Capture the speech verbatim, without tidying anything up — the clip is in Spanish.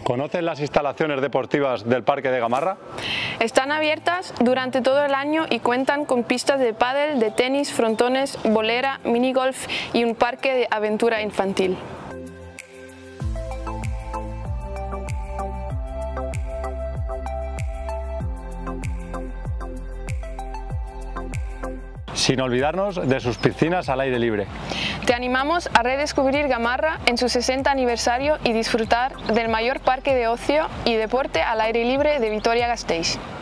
¿Conocen las instalaciones deportivas del Parque de Gamarra? Están abiertas durante todo el año y cuentan con pistas de pádel, de tenis, frontones, bolera, minigolf y un parque de aventura infantil. Sin olvidarnos de sus piscinas al aire libre. Te animamos a redescubrir Gamarra en su sesenta aniversario y disfrutar del mayor parque de ocio y deporte al aire libre de Vitoria-Gasteiz.